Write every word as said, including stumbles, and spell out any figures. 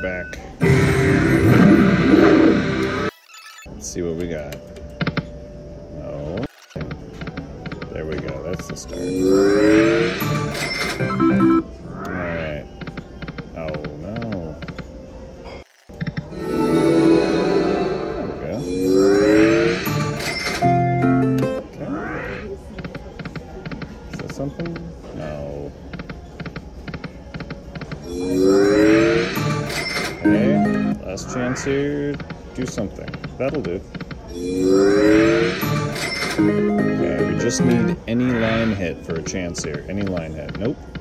back. Let's see what we got. No. There we go. That's the start. Alright. Oh, no. There we go. Okay. Is that something? No. Okay. Last chance here. Do something. That'll do. Okay, we just need any line hit for a chance here. Any line hit. Nope.